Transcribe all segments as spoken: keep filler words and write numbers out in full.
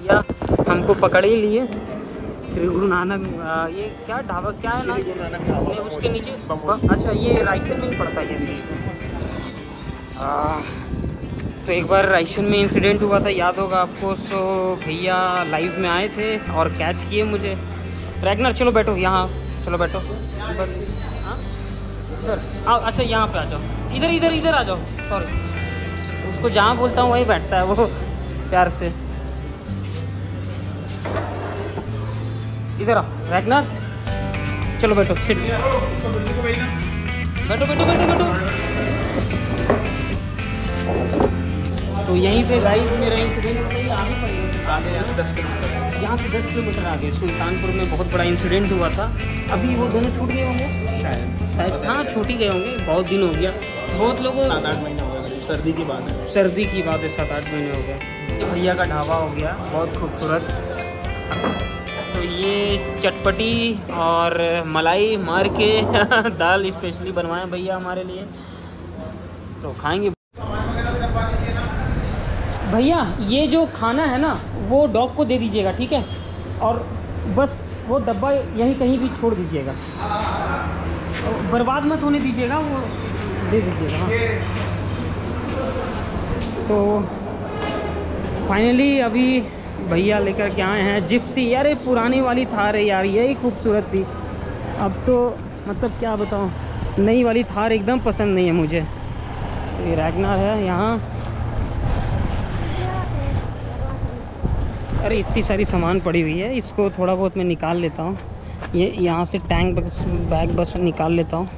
भैया हमको पकड़ ही लिए। श्री गुरु नानक, ये क्या ढाबा क्या है ना, गुरु नानक ढाबा, उसके नीचे। अच्छा, ये रायसेन में ही पड़ता है ये। आ, तो एक बार रायसेन में इंसिडेंट हुआ था, याद होगा आपको। सो भैया लाइव में आए थे और कैच किए मुझे। रैगनर चलो बैठो यहाँ, चलो बैठो इधर आओ। अच्छा यहाँ पे आ जाओ, इधर इधर इधर आ जाओ। सॉरी, उसको जहाँ बोलता हूँ वही बैठता है वो प्यार से। इधर आओ रैगनर, चलो बैठो, सिट बैठो बैठो बैठो बैठो। तो यहीं पे गाइस मेरा इंसिडेंट आगे आगे यहाँ से दस किलोमीटर यहाँ से दस किलोमीटर आगे सुल्तानपुर में बहुत बड़ा इंसिडेंट हुआ था। अभी वो दोनों छूट गए होंगे शायद शायद हाँ छूट ही गए होंगे, बहुत दिन हो गया। बहुत लोगों सात आठ महीने हो गए, सर्दी की बात है सर्दी की बात है सात आठ महीने हो गए। भैया का ढाबा हो गया बहुत खूबसूरत। तो ये चटपटी और मलाई मार के दाल स्पेशली बनवाए भैया हमारे लिए, तो खाएंगे। भैया ये जो खाना है ना वो डॉग को दे दीजिएगा, ठीक है? और बस वो डब्बा यहीं कहीं भी छोड़ दीजिएगा, बर्बाद मत होने दीजिएगा, वो दे दीजिएगा। हाँ। तो फाइनली अभी भैया लेकर के आए हैं जिप्सी। यार ये पुरानी वाली थार है यार, यही खूबसूरत थी। अब तो मतलब क्या बताऊँ, नई वाली थार एकदम पसंद नहीं है मुझे। तो ये रैगनर है यहाँ। अरे इतनी सारी सामान पड़ी हुई है, इसको थोड़ा बहुत मैं निकाल लेता हूँ। ये यहाँ से टैंक बस बैग बस निकाल लेता हूँ।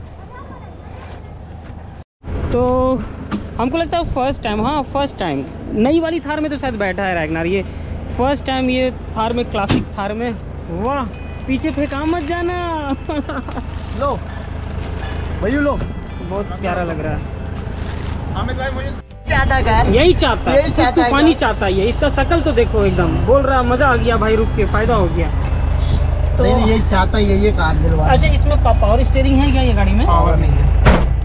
तो हमको लगता है फर्स्ट टाइम, हाँ फर्स्ट टाइम नई वाली थार में तो शायद बैठा है रैगनर। ये फर्स्ट टाइम ये थार में, क्लासिक थार में। वाह, पीछे फेंका मत जाना। लो भैया लो, बहुत प्यारा लग रहा है। हामिद भाई मुझे चाहता है यही चाहता है, चाहता है पानी चाहता है। इसका शकल तो देखो, एकदम बोल रहा मजा आ गया भाई, रुक के फायदा हो गया। तो नहीं, नहीं, यही चाहता है, ये कार दिलवा। अच्छा, इसमें पावर स्टीयरिंग है क्या ये गाड़ी में? पावर नहीं है,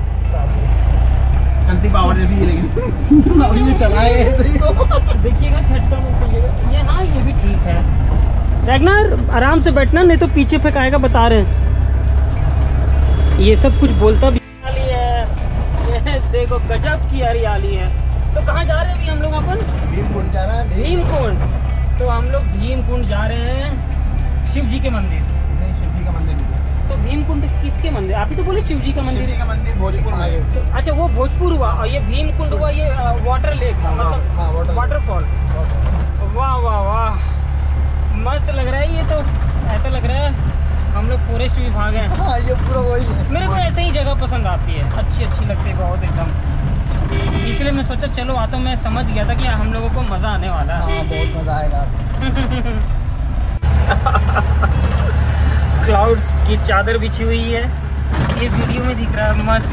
चलती पावर जैसी ही लेकिन और ये चलाए देखिएगा, झटका मत कीजिएगा ये। हाँ ये भी ठीक है। रैगनर आराम से बैठना, नहीं तो पीछे फेंकाएगा, बता रहे हैं। ये सब कुछ बोलता भी देखो, गजब की हरियाली है। तो कहाँ जा रहे हैं अभी हम लोग? अपन भीमकुंड जा रहा है। भीमकुंड। तो हम लोग भीमकुंड जा रहे हैं, शिव जी के मंदिर। नहीं, शिव जी का मंदिर नहीं। तो भीमकुंड किसके मंदिर? आप ही तो बोले शिव जी का मंदिर। शिव जी का मंदिर भोजपुर में। तो अच्छा, वो भोजपुर हुआ, और ये भीमकुंड हुआ ये वाटर लेक, मतलब वाटरफॉल। वाह वाह वाह, मस्त लग रहा है ये। तो ऐसा लग रहा है हम लोग फॉरेस्ट विभाग हैं। हाँ, ये पूरा वही है। मेरे को ऐसे ही जगह पसंद आती है, अच्छी अच्छी लगती है बहुत एकदम। इसलिए मैं सोचा चलो आ, तो मैं समझ गया था कि हम लोगों को मज़ा आने वाला है। हाँ, बहुत मज़ा आएगा। क्लाउड्स की चादर बिछी हुई है, ये वीडियो में दिख रहा है मस्त।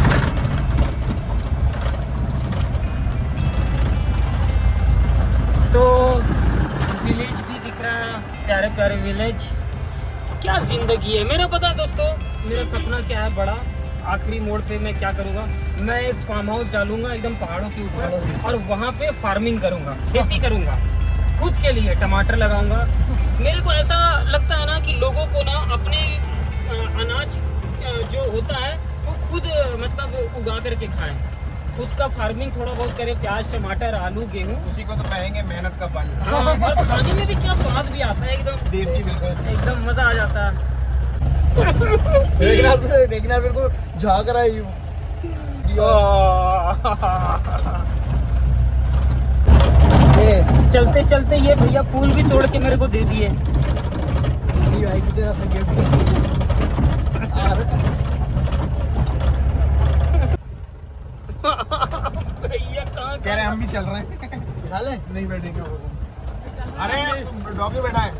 तो विलेज भी दिख रहा है, प्यारे प्यारे विलेज। क्या जिंदगी है मेरा, पता है दोस्तों मेरा सपना क्या है बड़ा? आखिरी मोड़ पे मैं क्या करूँगा, मैं एक फार्म हाउस डालूंगा एकदम पहाड़ों के ऊपर, और वहाँ पे फार्मिंग करूँगा, खेती करूँगा खुद के लिए, टमाटर लगाऊंगा। मेरे को ऐसा लगता है ना कि लोगों को ना अपने अनाज जो होता है वो खुद मतलब उगा करके खाएं, खुद का फार्मिंग थोड़ा बहुत करें, प्याज टमाटर आलू गेहूँ, उसी को तो कहेंगे मेहनत का फल। हाँ, और खाने में भी क्या स्वाद भी आता है, एकदम देसी, बिल्कुल एकदम मजा आ जाता है। देखना बिल्कुल झाग रहा है यूं। चलते चलते ये भैया फूल भी तोड़ के मेरे को दे दिए। भैया कहाँ कह रहे हम भी चल रहे हैं। उठा ले, नहीं बैठेंगे वो। अरे डॉगी बैठा है।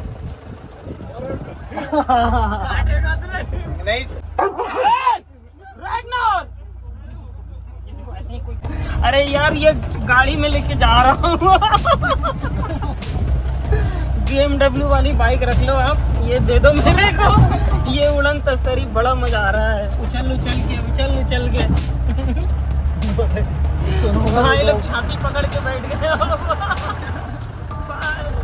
नहीं अरे यार ये गाड़ी में लेके जा रहा हूँ। बी एम डब्ल्यू वाली बाइक रख लो आप, ये दे दो मेरे को। ये उड़न तस्तरी बड़ा मजा आ रहा है, उछल उछल के उछल उछल के। हाँ, ये लोग छाती पकड़ के बैठ गए।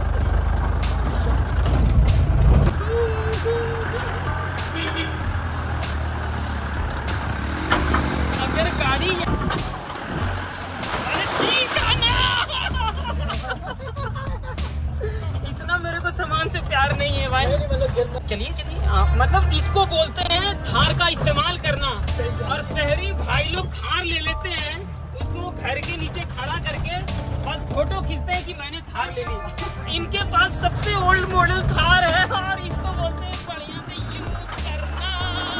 चलिए चलिए, मतलब इसको बोलते हैं थार का इस्तेमाल करना। और शहरी भाई लोग थार ले लेते हैं, उसको घर के नीचे खड़ा करके बस फोटो खींचते हैं कि मैंने थार ले ली। इनके पास सबसे ओल्ड मॉडल थार है और इसको बोलते हैं बढ़िया से यूज करना।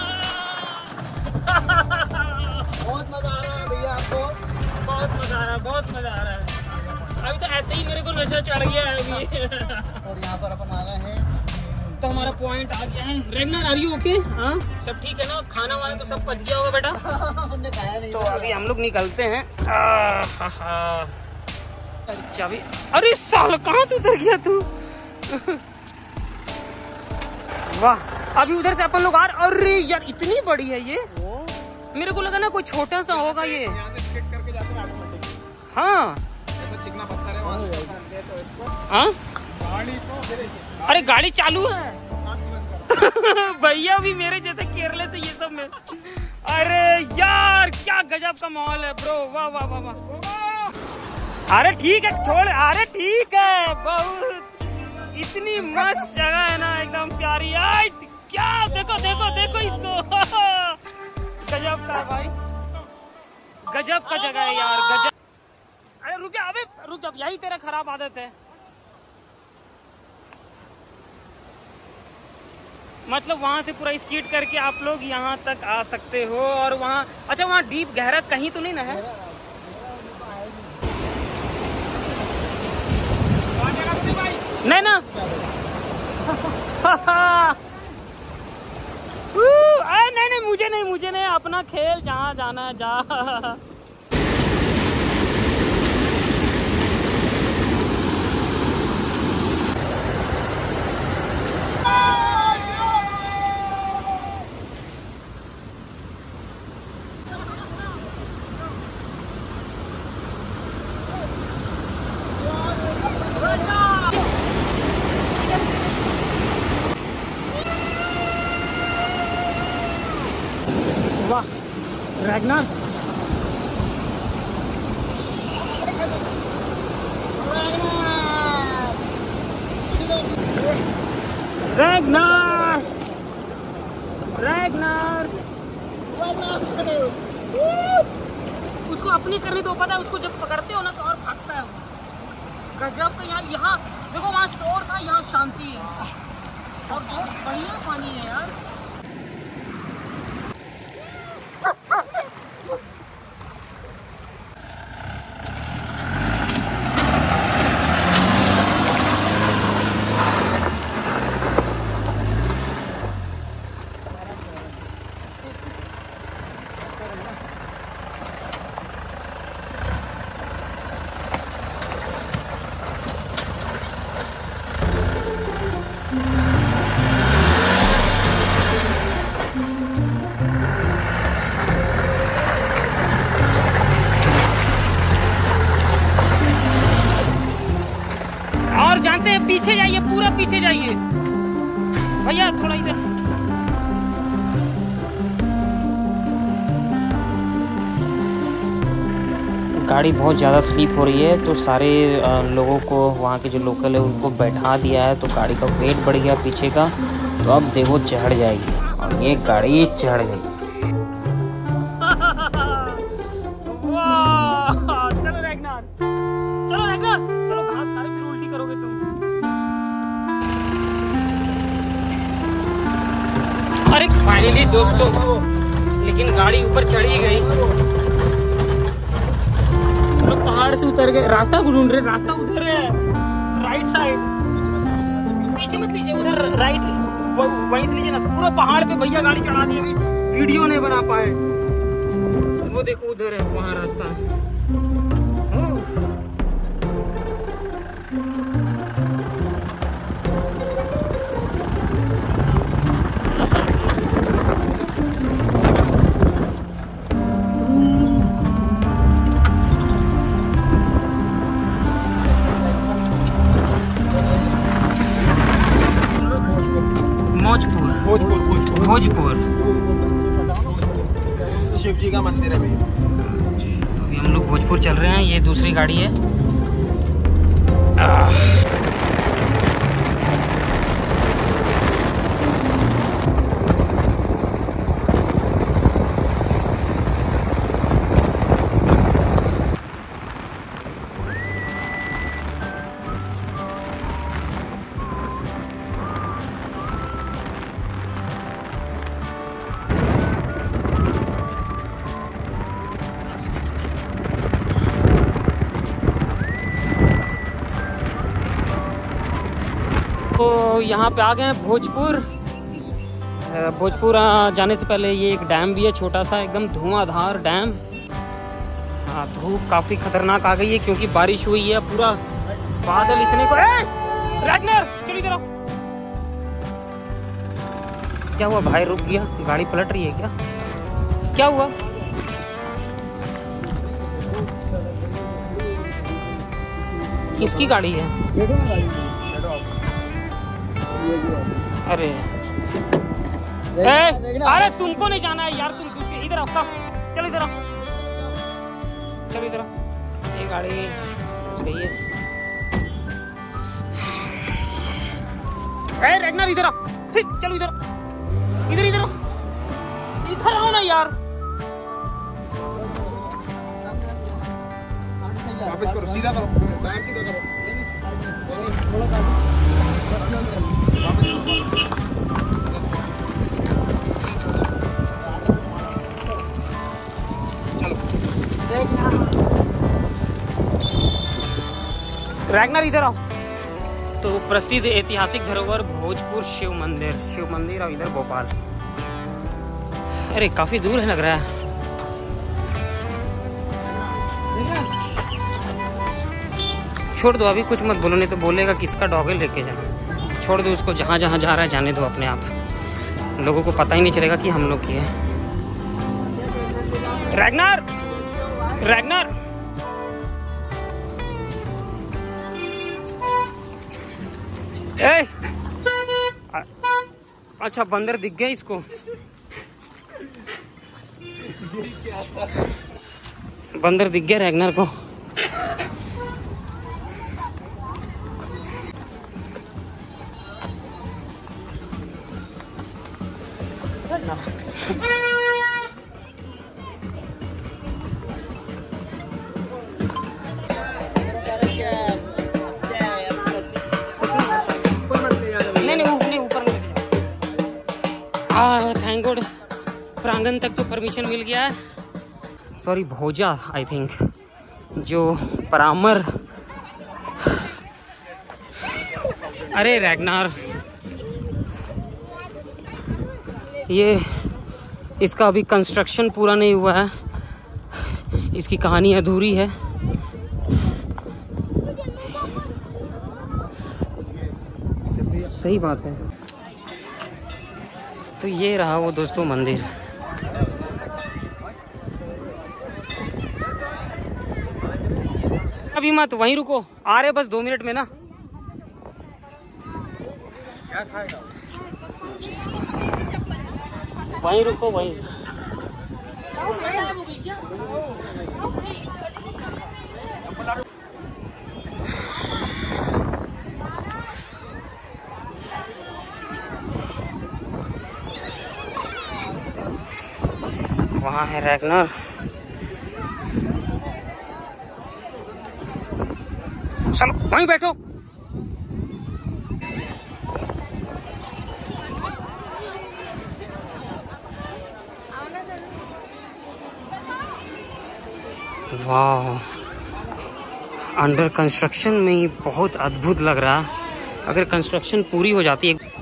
बहुत मजा आ रहा है भैया आपको? बहुत मजा आ रहा है, बहुत मजा आ रहा है। अभी तो ऐसे ही मेरे को नशा चढ़ गया है अभी। और यहाँ पर अपन आ गए हैं तो हमारा पॉइंट आ गया है। Ragnar are you okay? हाँ सब ठीक है ना? खाना वाना तो सब पच गया होगा बेटा? हमने खाया नहीं। तो अभी हम लोग निकलते हैं। चाबी, अरे साल कहाँ से उतर गया तू? वाह, अभी उधर से अपन लोग आ रहे। अरे यार इतनी बड़ी है ये, मेरे को लगा ना कोई छोटा सा होगा ये। करके जाते हैं ऑटोमेटिक। हाँ चिकना पत्थर है वहाँ। हाँ गाड़ी तो अरे गाड़ी चालू है। भैया भी मेरे जैसे केरले से ये सब में। अरे यार क्या गजब का माहौल है ब्रो, वाह वाह वाह वाह। अरे ठीक है छोड़, अरे ठीक है, बहुत इतनी मस्त जगह है ना, एकदम प्यारी। यार क्या देखो देखो देखो इसको। गजब का है भाई, गजब का जगह है यार, गजब। अरे रुक जा, अबे रुक जा, यही तेरा खराब आदत है। मतलब वहां से पूरा स्कीट करके आप लोग यहाँ तक आ सकते हो। और वहाँ अच्छा वहाँ डीप गहरा कहीं तो नहीं ना है? नहीं ना। नहीं नहीं मुझे नहीं, मुझे नहीं, अपना खेल, जहाँ जाना है जा। वाह रैगनर, रैगनर, रैगनर। उसको अपनी करनी तो पता है, उसको जब पकड़ते हो ना तो और भागता है वो। गजब का। यहाँ यहाँ देखो, वहाँ शोर था, यहाँ शांति है और बहुत बढ़िया पानी है यार। जानते हैं, पीछे जाइए, पूरा पीछे जाइए भैया, थोड़ा इधर। गाड़ी बहुत ज़्यादा स्लीप हो रही है तो सारे लोगों को, वहाँ के जो लोकल है उनको बैठा दिया है, तो गाड़ी का वेट बढ़ गया पीछे का। तो अब देखो चढ़ जाएगी, और ये गाड़ी चढ़ गई। चलो रैगनर, चलो रैगनर, चलो, घास खा रहे फिर उल्टी करोगे तुम। अरे फाइनली दोस्तों, लेकिन गाड़ी ऊपर चढ़ी गई। लोग पहाड़ से उतर गए, रास्ता ढूंढ रहे, रास्ता उधर है, राइट साइड। पीछे मत लीजिए, उधर राइट, वहीं से लीजिए ना। पूरा पहाड़ पे भैया गाड़ी चढ़ा दी, अभी वीडियो नहीं बना पाए। वो देखो उधर है, वहाँ रास्ता है। भोजपुर, भोजपुर, भोजपुर, भोजपुर शिव जी का मंदिर है भैया। अभी हम लोग भोजपुर चल रहे हैं, ये दूसरी गाड़ी है। यहाँ पे आ गए हैं भोजपुर। भोजपुर जाने से पहले ये एक डैम भी है, छोटा सा एकदम धुआंधार डैम। हाँ, धूप काफ़ी खतरनाक आ गई है क्योंकि बारिश हुई है, पूरा बादल इतने को। रैगनर चलो इधर आओ। क्या हुआ भाई, रुक गया? गाड़ी पलट रही है क्या? क्या हुआ? किसकी गाड़ी है? अरे ए, अरे तुमको नहीं जाना है यार, तुम दूसरी इधर आओ। चलो इधर आओ, चलो इधर आओ। ये गाड़ी सही है। ए रैगनर इधर आओ, चलो इधर इधर इधर इधर आओ ना यार। वापस करो, सीधा करो, टायर सीधा करो। रैगनर इधर आओ। तो प्रसिद्ध ऐतिहासिक धरोहर भोजपुर शिव मंदिर, शिव मंदिर और इधर भोपाल। अरे काफी दूर है लग रहा है। छोड़ दो, अभी कुछ मत बोलो, नहीं तो बोलेगा किसका डॉग है लेके जाना। छोड़ दो उसको, जहाँ जहाँ जा रहा है जाने दो अपने आप, लोगों को पता ही नहीं चलेगा कि हम लोग की है। रैगनर, रैगनर ए, अच्छा बंदर दिख गया इसको। बंदर दिख गया रैगनर को। थैंक गॉड प्रांगण तक तो परमिशन मिल गया है। सॉरी भोजा आई थिंक, जो परामर। अरे रैगनर, ये इसका अभी कंस्ट्रक्शन पूरा नहीं हुआ है, इसकी कहानी अधूरी है। सही बात है। तो ये रहा वो दोस्तों मंदिर। अभी मत वहीं रुको, आ रहे बस दो मिनट में ना। क्या खाएगा? वहीं रुको, वहीं। वहाँ है रैगनर। चलो वहीं बैठो। वाह, अंडर कंस्ट्रक्शन में ही बहुत अद्भुत लग रहा है। अगर कंस्ट्रक्शन पूरी हो जाती है।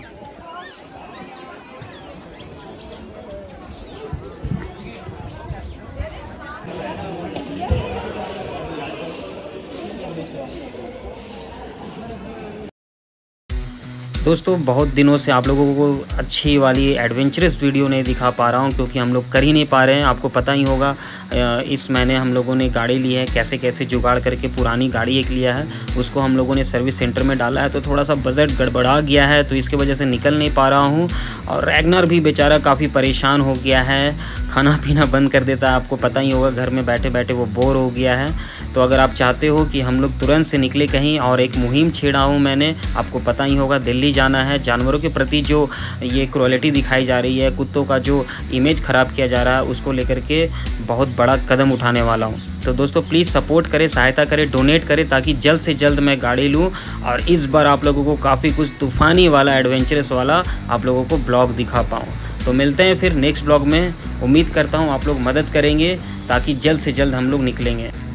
दोस्तों बहुत दिनों से आप लोगों को अच्छी वाली एडवेंचरस वीडियो नहीं दिखा पा रहा हूं क्योंकि हम लोग कर ही नहीं पा रहे हैं। आपको पता ही होगा इस महीने हम लोगों ने गाड़ी ली है, कैसे कैसे जुगाड़ करके पुरानी गाड़ी एक लिया है, उसको हम लोगों ने सर्विस सेंटर में डाला है, तो थोड़ा सा बजट गड़बड़ा गया है, तो इसके वजह से निकल नहीं पा रहा हूँ। और रैगनर भी बेचारा काफ़ी परेशान हो गया है, खाना पीना बंद कर देता है। आपको पता ही होगा घर में बैठे बैठे वो बोर हो गया है। तो अगर आप चाहते हो कि हम लोग तुरंत से निकले कहीं और एक मुहिम छेड़ा हूँ मैंने, आपको पता ही होगा दिल्ली जाना है। जानवरों के प्रति जो ये क्रूएलिटी दिखाई जा रही है, कुत्तों का जो इमेज ख़राब किया जा रहा है, उसको लेकर के बहुत बड़ा कदम उठाने वाला हूँ। तो दोस्तों प्लीज़ सपोर्ट करें, सहायता करें, डोनेट करें ताकि जल्द से जल्द मैं गाड़ी लूँ और इस बार आप लोगों को काफ़ी कुछ तूफ़ानी वाला एडवेंचरस वाला आप लोगों को ब्लॉग दिखा पाऊँ। तो मिलते हैं फिर नेक्स्ट ब्लॉग में। उम्मीद करता हूँ आप लोग मदद करेंगे ताकि जल्द से जल्द हम लोग निकलेंगे।